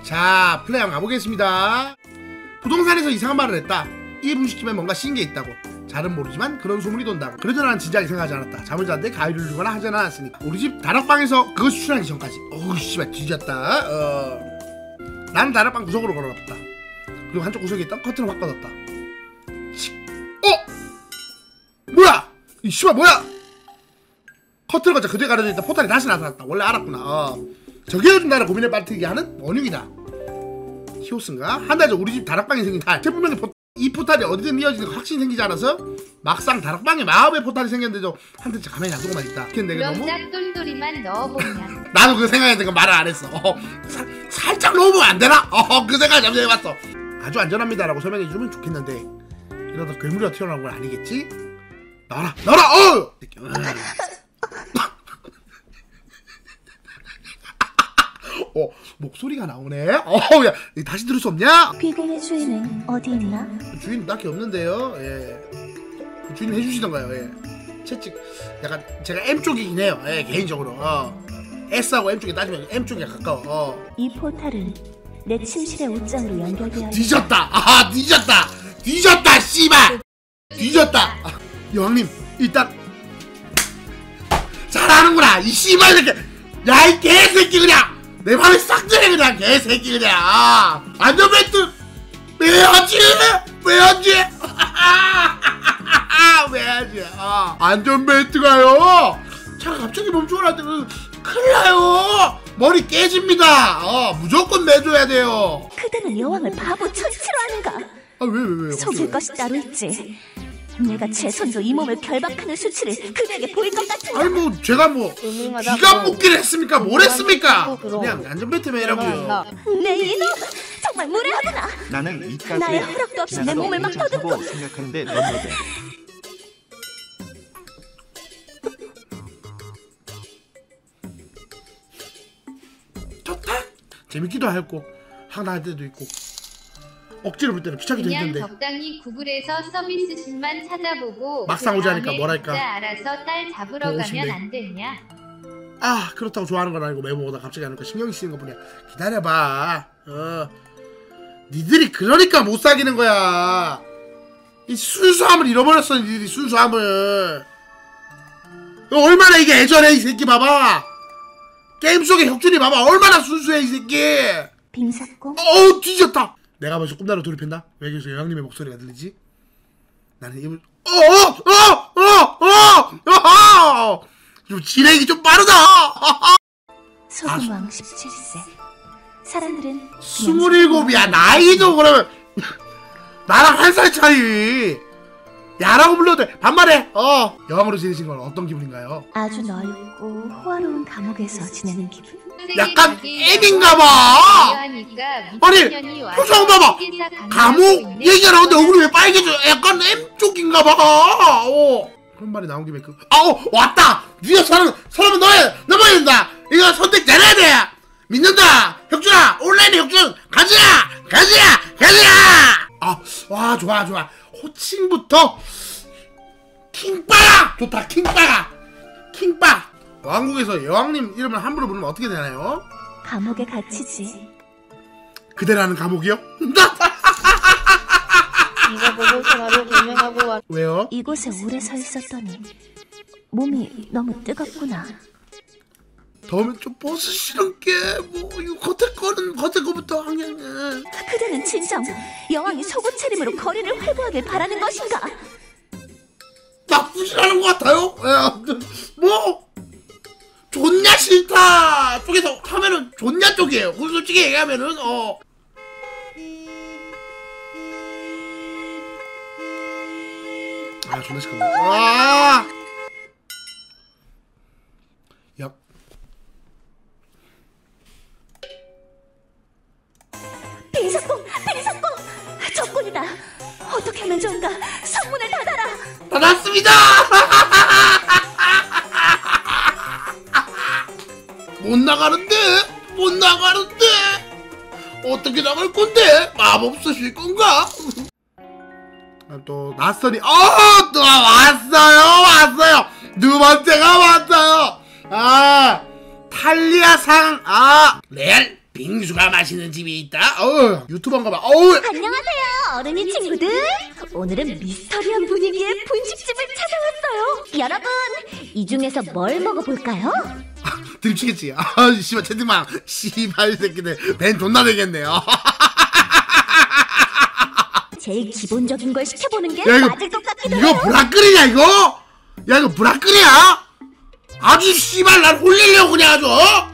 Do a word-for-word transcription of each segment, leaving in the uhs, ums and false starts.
자, 플레이 한번 가보겠습니다. 부동산에서 이상한 말을 했다. 이 분식집에 뭔가 씌인 게 있다고. 잘은 모르지만 그런 소문이 돈다고. 그래도 나는 진지하게 생각하지 않았다. 잠을 잤는데 가위를 주거나 하지는 않았으니까. 우리 집 다락방에서 그거 추출하기 전까지. 어우 씨발 뒤졌다. 어... 나는 다락방 구석으로 걸어놨다. 그리고 한쪽 구석에 있던 커튼을 확 걷었다. 어? 뭐야? 이 씨발 뭐야? 커튼을 걷자 그대에 가려져 있던 포탈이 다시 나타났다. 원래 알았구나. 어. 저게 요즘 나를 고민에 빠뜨리게 하는 원흉이다. 히오스인가? 한 달 전 우리 집 다락방에 생긴 달. 제품명의 포... 이 포탈이 어디든 이어지는 거 확신이 생기지 않아서 막상 다락방에 마법의 포탈이 생겼는데도 한테 가만히 놔두고만 있다. 근데 그럼 너무 딱 똘똘이만 넣어보면. 나도 그 생각했는데 그 말을 안 했어. 어, 사, 살짝 넣으면 안 되나? 어, 그 생각 잠시 해봤어. 아주 안전합니다라고 설명해주면 좋겠는데 이러다 괴물이가 튀어나온 건 아니겠지? 나와라, 나와라, 어! 어, 목소리가 나오네. 어, 야, 다시 들을 수 없냐? 귀공의 주인은 어디 있나? 주인 딱히 없는데요. 예, 주인 해주시던가요. 예, 채찍 약간 제가 M 쪽이긴 해요. 예, 개인적으로. 어. S하고 M 쪽에 따지면 M 쪽에 가까워. 어. 이 포탈은 내 침실의 옷장으로 연결되어 있다. 뒤졌다. 아, 뒤졌다. 뒤졌다. 씨발. 뒤졌다. 아, 여왕님 일단 잘하는구나. 이 씨발 이렇게. 야, 이 개새끼 그냥. 내 맘에 싹 들어 그냥 개새끼 그냥. 아, 안전벨트 매야지 매야지 매야지. 아, 안전벨트가요 차가 갑자기 멈춰라는데 큰일 나요. 머리 깨집니다. 어, 무조건 매줘야 돼요. 그대는 여왕을 바보 천치로 하는가? 아, 왜 왜 왜? 속일 것이 따로 있지. 내가 제 손으로 이 몸을 결박하는 수치를 그대에게 보일 것 같은가? 아니 뭐 제가 뭐 기가 묶기를 했습니까? 뭘 했습니까? 그냥 안전벨트 매라고요. 내 이놈 정말 무례하구나. 나는 나의 이까지야. 허락도 없이 내 몸을 막 더듬고. 생각하는데 넌 못해. 좋다. 재밌기도 하고 황당할 때도 있고 억지로 볼 때는 귀찮기도 그냥 힘든데 적당히 구글에서 서비스신만 찾아보고 막상 오지 않으니까 그다음에 뭐랄까. 진짜 알아서 딸 잡으러 뭐 가면 오신대. 안 되냐? 아, 그렇다고 좋아하는 건 아니고 매번 오다 갑자기 하니까 신경이 쓰이는 것 뿐이야. 기다려봐. 어, 니들이 그러니까 못 사귀는 거야. 이 순수함을 잃어버렸어. 니들이 순수함을. 얼마나 이게 애절해 이 새끼. 봐봐. 게임 속의 혁준이 봐봐. 얼마나 순수해 이 새끼. 빙사공? 어우 뒤졌다. 내가 먼저 꿈나루 돌입했나? 왜 여기서 여왕님의 목소리가 들리지? 나는 입을 어어어어어어 좀 진행이 좀 빠르다. 소금왕 십칠 세. 사람들은 스물일곱이야. 나이도 그러면 나랑 한 살 차이. 야라고 불러도 돼. 반말해. 어. 여왕으로 지내신 건 어떤 기분인가요? 아주 넓고 호화로운 감옥에서 지내는 기분. 약간 애인가봐. 아니 표정 봐봐. 감옥 얘기가 나오는데 얼굴이 왜 빨개져? 약간 M 쪽인가봐. 어. 그런 말이 나온 김에 그 아우 왔다. 네가 사람 사람은 너야 넘어야 된다. 이거 선택 잘해야 돼. 믿는다. 혁준아 온라인에 혁준 가자 가자 가자. 아 와 좋아 좋아. 호칭부터 킹빠야 좋다. 킹빠가 킹빠. 왕국에서 여왕님 이름을 함부로 부르면 어떻게 되나요? 감옥에 갇히지. 그대라는 감옥이요? 이거 보고 전화로 개명하고 왔... 왜요? 이곳에 오래 서 있었더니 몸이 너무 뜨겁구나. 더우면 좀 벗으시는 게 뭐 이거 겉에 거는 겉에 거부터 그냥. 그대는 진정 여왕이 속옷 차림으로 거리를 활보하길 바라는 것인가? 나쁘진 않은 것 같아요. 에, 뭐 좋냐 싫다 쪽에서 하면은 좋냐 쪽이에요. 그 솔직히 얘기하면은 어. 아 존나 시끄럽네. 아. 야. 빙사공! 빙사공! 적군이다. 어떻게 하면 좋은가? 성문을 닫아라. 닫았습니다. 못 나가는데 못 나가는데 어떻게 나갈 건데? 마법 쓰실 건가? 또 낯선이 어 또 왔어요 왔어요 두 번째가 왔어요. 아 탈리아 상 아 레알 빙수가 맛있는 집이 있다. 어우, 유튜버인가 봐. 어우. 안녕하세요, 어른이 친구들. 오늘은 미스터리한 분위기의 분식집을 찾아왔어요. 여러분, 이 중에서 뭘 먹어볼까요? 들키겠지. 아, 씨발 채팅방. 씨발 새끼들 벤 존나 되겠네요. 제일 기본적인 걸 시켜보는 게 야, 이거, 맞을 것 같기도 이거 해요. 브라끓이냐 이거? 야 이거 브라끓이야? 아주 씨발 날 홀리려고 그냥 아주 어?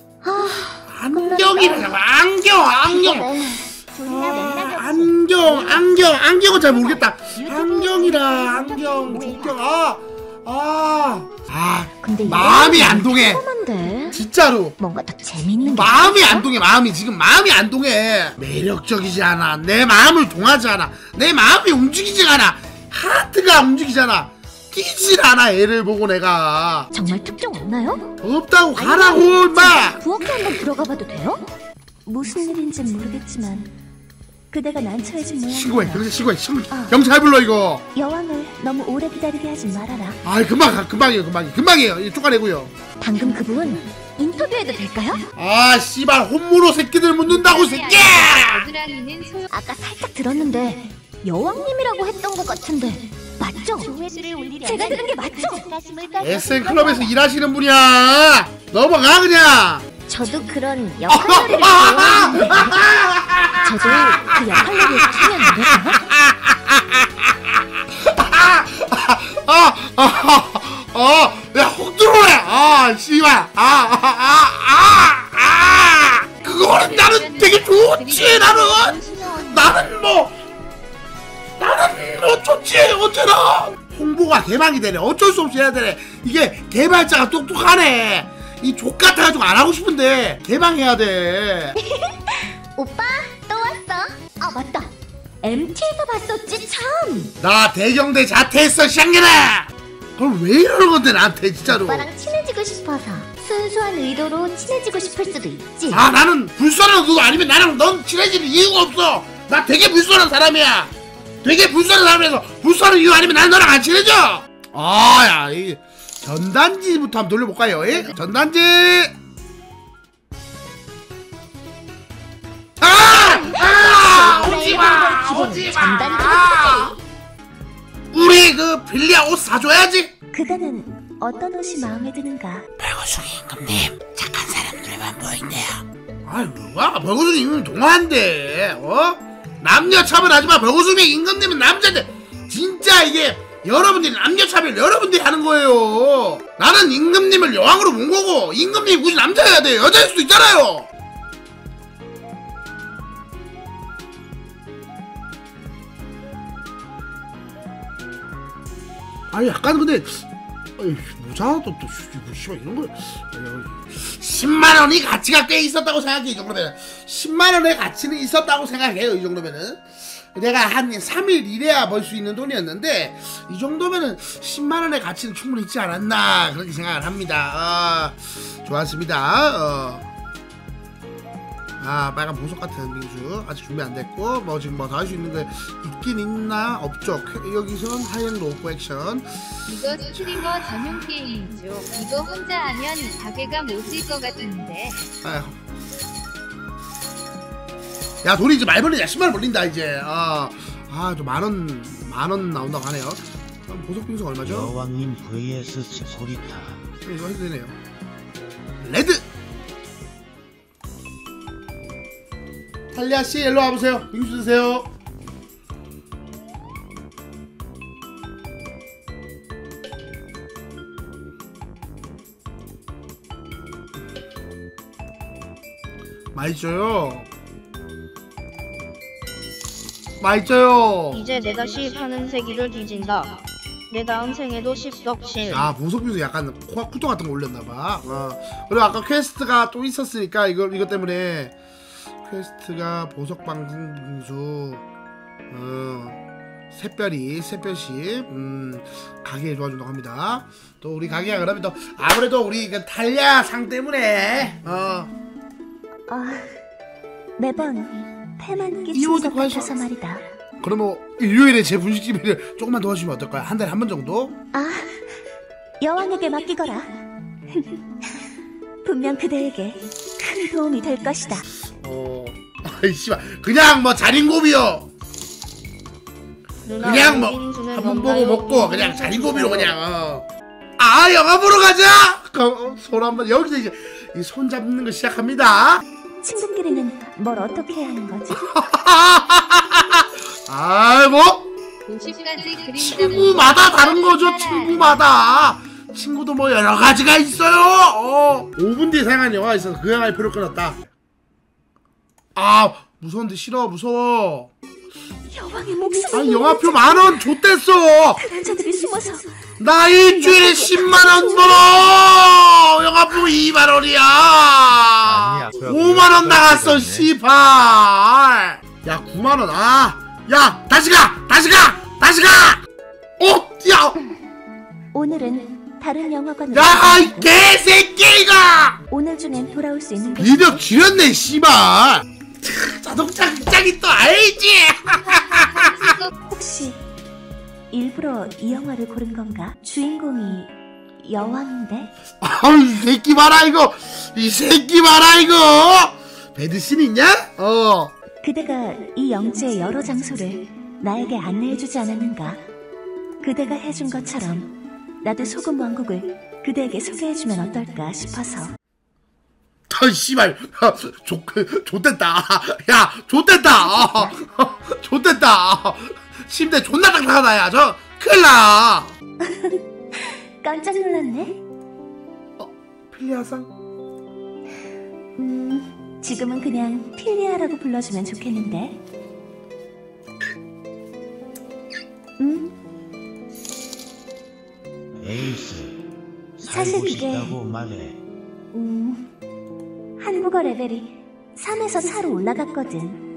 안경이라고 안경 안경 아, 안경 안경 안경은 잘 모르겠다. 안경이라 안경 조경 아 아 아 근데 마음이 안 동해 처음인데 진짜로. 뭔가 더 재밌는 게 마음이 있을까? 안 동해. 마음이 지금 마음이 안 동해. 매력적이지 않아. 내 마음을 동하지 않아. 내 마음이 움직이지 않아. 하트가 움직이잖아. 뛰질 않아. 애를 보고 내가 정말 특종 없나요? 없다고 가라고 임마. 부엌에 한번 들어가 봐도 돼요? 무슨 일인지 모르겠지만 그대가 난처해진 신고해. 모양이야. 경찰 신고해. 신, 아. 경찰 불러 이거. 여왕을 너무 오래 기다리게 하지 말아라. 아이 금방 가. 금방이에요. 금방이. 금방이에요. 이거 쫓아내고요. 방금 그분 인터뷰해도 될까요? 아 씨발 홈모로 새끼들 묻는다고 새끼. 겨드랑이는 소용. 아까 살짝 들었는데 여왕님이라고 했던 것 같은데 맞죠? 제가 들은 게 맞죠? 에스엔클럽에서 일하시는 분이야. 넘어가 그냥. 저도 그런 역할놀이를 좋아하는데 저도 그 역할놀이에 끼면 안 되나요? 아, 아, 아, 야, 혹 들어오네. 아, 씨발. 아, 아, 아, 아, 아. 그거는 나는 되게 좋지. 나는, 나는 뭐, 나는 뭐 좋지. 어쩌나. 홍보가 개방이 되네. 어쩔 수 없이 해야 되네. 이게 개발자가 똑똑하네. 이 족같아가지고 안 하고 싶은데 개방해야 돼. 오빠 또 왔어? 아 맞다, 엠티에서 봤었지 참. 나 대경대 자퇴했어 샹게나. 그럼 왜 이러는 건데 나한테 진짜로. 오빠랑 친해지고 싶어서 순수한 의도로 친해지고 싶을 수도 있지. 아 나는 불순한 그거 아니면 나랑 넌 친해질 이유가 없어. 나 되게 불순한 사람이야. 되게 불순한 사람이라서 불순한 이유 아니면 난 너랑 안 친해져. 아야 이 전단지부터 한번 돌려볼까요? 예? 전단지. 아! 아! 오지마! 오지마! 아! 우리 그 빌리야 옷 사줘야지. 그대는 어떤 옷이 마음에 드는가? 백오순이 임금님 착한 사람들만 보인대요. 아이 뭐야 백오순이 임금님 동화인데 어? 남녀 차별하지마. 백오순이 임금님은 남자인데 진짜 이게 여러분들이 남녀 차별 여러분들이 하는 거예요. 나는 임금님을 여왕으로 본 거고 임금님이 굳이 남자여야 돼요. 여자일 수도 있잖아요. 아니 약간 근데 어이, 모자도 또 씨발 이런 걸 십만 원이 가치가 꽤 있었다고 생각해. 이 정도면 십만 원의 가치는 있었다고 생각해요. 이 정도면은 내가 한 삼 일 일해야 벌 수 있는 돈이었는데 이 정도면은 십만 원의 가치는 충분히 있지 않았나 그렇게 생각을 합니다. 아, 좋았습니다. 어. 아 빨간 보석 같은 빙수 아직 준비 안 됐고 뭐 지금 뭐 더 할 수 있는 게 있긴 있나 없죠. 여기선 하이엔 로프 액션. 이거 스트리머 전용 게임이죠. 이거 혼자 하면 가게가 못질 것 같은데. 아휴. 야 돈이 이제 많이 벌리냐. 십만 원 벌린다 이제. 아, 아 좀 만원 만원 나온다고 하네요. 그럼 보석 빙수가 얼마죠? 여왕님 vs 스코리타. 이거 해도 되네요. 레드. 탈리아씨 일로 와보세요. 빙수 드세요. 맛있어요. 맛있어요. 이제 내가 십하는 세기를 뒤진다. 내 다음 생에도 십덕실. 아 보석빙수 약간 코, 쿠토 같은 거 올렸나봐. 어. 그리고 아까 퀘스트가 또 있었으니까 이거 이것 때문에 퀘스트가 보석방송 빙수 어, 샛별이 샛별씨 음, 가게 도와준다고 합니다. 또 우리 가게가 그러면 또 아무래도 우리 그 탈리아 상 때문에 어. 아 매번 패만 끼치는 이호도 것 구할 수 같아서 말이다. 그러면 일요일에 제 분식집을 조금만 도와주시면 어떨까요? 한 달에 한 번 정도? 아 여왕에게 맡기거라. 분명 그대에게 큰 큰 도움이 될 것이다. 어, 아이 씨발, 그냥 뭐 자린고비요. 누나, 그냥 뭐 빙수는 한번 보고 없나요? 먹고 그냥 자린고비로 그냥. 어. 아, 영화 보러 가자. 그, 손 한번 여기서 이제 이 손 잡는 거 시작합니다. 친구끼리는 뭘 어떻게 해야 하는 거지? 아, 뭐 오십까지 그림자 친구마다 다른 거죠. 친구마다. 친구도 뭐 여러 가지가 있어요. 어. 오 분 뒤에 상한 영화가 있어서 그 영화의 표를 끊었다. 아, 무서운데 싫어. 무서워. 여왕의 목숨을 아니, 영화표 만원 줬댔어. 그 남자들이 숨어서 나 일주일에 십만 원 벌어. 영화표 이만 원이야. 아니야, 오만 원 나갔어. 씨발. 야, 구만 원. 아, 야, 다시 가. 다시 가. 다시 가. 어, 야, 오늘은 다른 영화관으로 야, 이 개새끼가. 오늘 중엔 돌아올 수 있는 게 비디오 줄였네, 씨발. 자동차 극장이 또 알지. 혹시 일부러 이 영화를 고른 건가? 주인공이 여왕인데? 아우, 이 새끼 봐라 이거. 이 새끼 봐라 이거. 배드신 있냐? 어. 그대가 이 영지의 여러 장소를 나에게 안내해주지 않았는가? 그대가 해준 것처럼 나도 소금 왕국을 그대에게 소개해주면 어떨까 싶어서. 아, 씨발. 조, 좆됐다. 야, 좆됐다. 어, 어, 좆됐다. 침대 존나 딱딱하다, 야. 저, 큰일 나. 깜짝 놀랐네? 필리아상? 음, 지금은 그냥 필리아라고 불러주면 좋겠는데. 음, 에이스 사실 살고 그게- 싶다고 말해. 음, 한국어 레벨이 삼에서 사로 올라갔거든.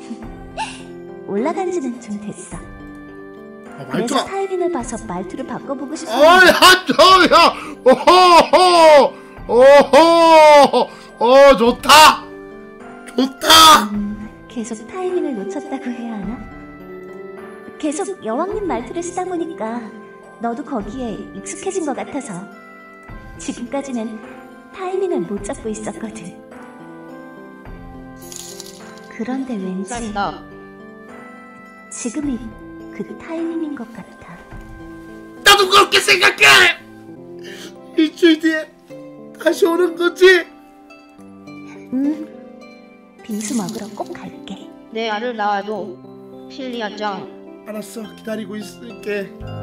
올라간 지는 좀 됐어. 아, 그래서 말투가. 타이밍을 봐서 말투를 바꿔보고 싶어. 어, 야, 저, 야. 오호, 오호. 어, 좋다. 좋다. 음, 계속 타이밍을 놓쳤다고 해야 하나? 계속 여왕님 말투를 쓰다 보니까 너도 거기에 익숙해진 것 같아서 지금까지는 타이밍을 못 잡고 있었거든. 그런데 왠지 쌀다. 지금이 그 타이밍인 것 같아. 나도 그렇게 생각해. 일주일 뒤에 다시 오는 거지. 응, 빙수 먹으러 꼭 갈게. 내 알을 낳아도 필리아짱. 알았어, 기다리고 있을게.